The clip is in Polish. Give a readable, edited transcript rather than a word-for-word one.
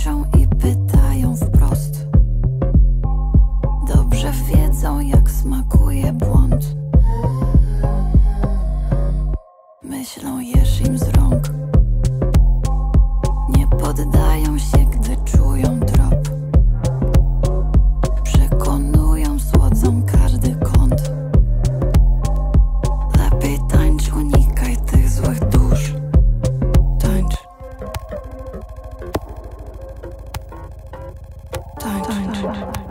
tańczą i pytają wprost. Dobrze wiedzą, jak smakuje błąd. Myślą, jesz im z rąk. Nie poddają się, gdy czują trop. Przekonują, słodzą każdy kąt. Lepiej tańcz, unikaj tych złych dusz. Tańcz. Tańcz.